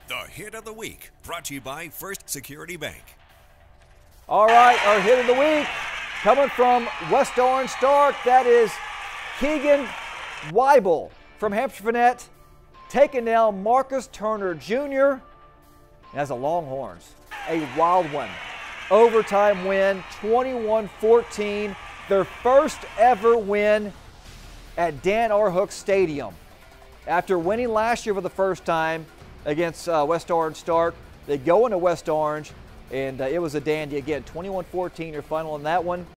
The Hit of the Week, brought to you by First Security Bank. All right, our Hit of the Week coming from West Orange Stark. That is Kegan Wyble from Hamshire-Fannett, taking down Marcus Turner Jr. as the Longhorns. A wild one. Overtime win, 21-14. Their first ever win at Dan R. Hook Stadium. After winning last year for the first time against West Orange Stark, they go into West Orange, and it was a dandy again. 21-14 your final in that one.